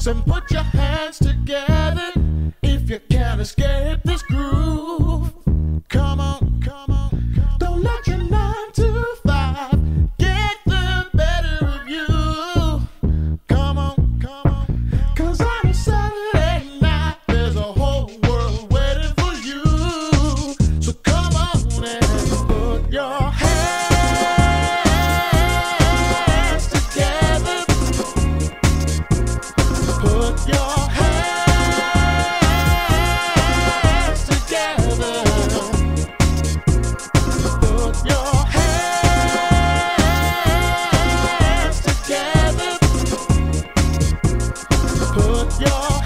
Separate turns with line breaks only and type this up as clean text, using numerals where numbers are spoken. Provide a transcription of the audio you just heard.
and put your hands together if you can't escape this groove. Come on, come on, come on. Don't let your 9 to 5 get the better of you. Come on, come on, 'cause on a Saturday night there's a whole world waiting for you. So come on and put your hands together. Put your hands together. Put your hands together. Put your